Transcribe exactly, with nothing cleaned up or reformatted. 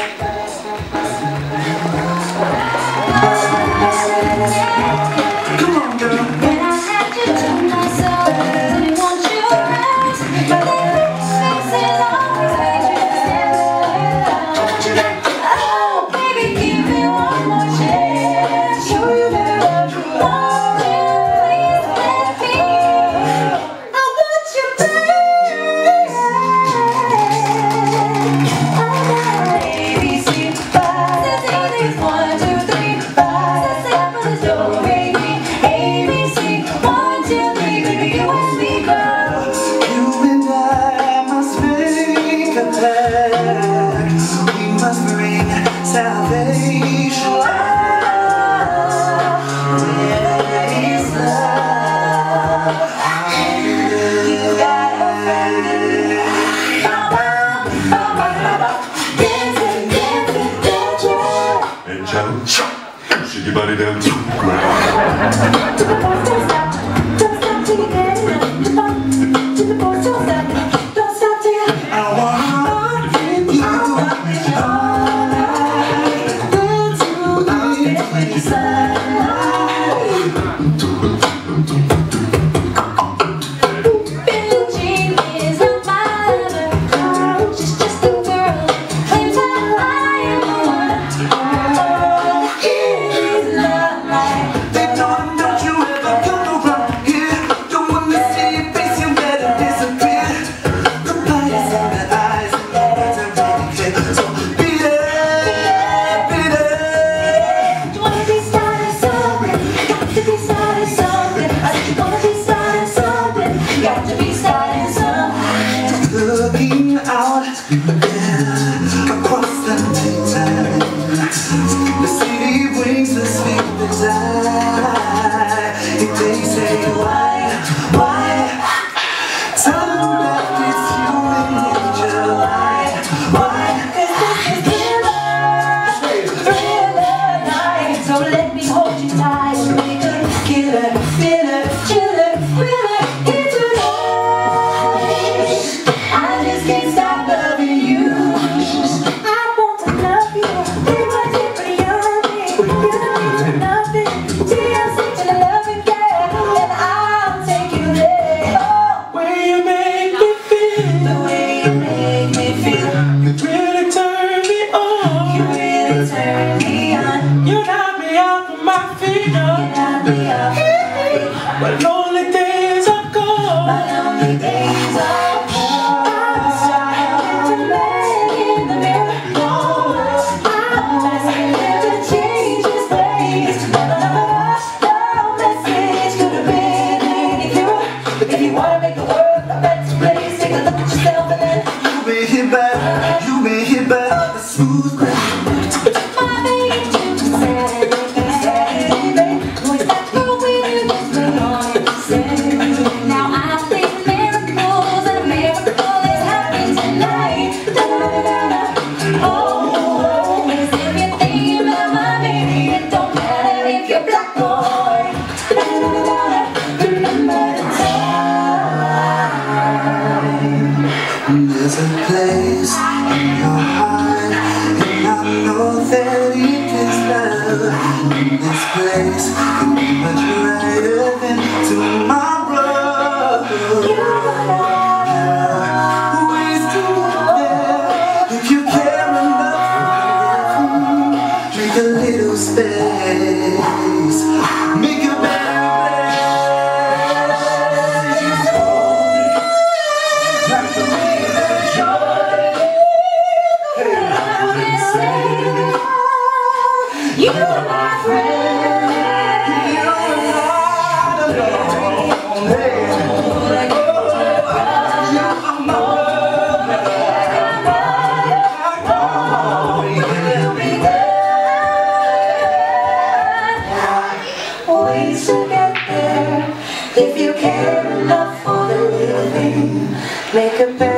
Shake your body down to the ground. Looking out across the nighttime, the city brings the sleepless eye. If they say why, why? Tell them that it's human nature. Why, why? 'Cause this is thriller, thriller night. So let me hold you tight, maker, killer, sinner, chiller, thriller. My lonely days are gone. My lonely days are gone. I'm trying to make in the mirror. I'm asking him to change his ways. No, no, no, no, no message could have been any clearer. If you want to make the world a better place, take a look at yourself and then you've been hit by, you've been hit by the smooth ground. There's a place in your heart, and I know that it is love. And this place can be much brighter than tomorrow. Ways to get there if you care enough for me. Make a little space, make a better you are my friend. You're not alone. Hey. We'll be there. Ways to get there. If you care enough for the living, make a better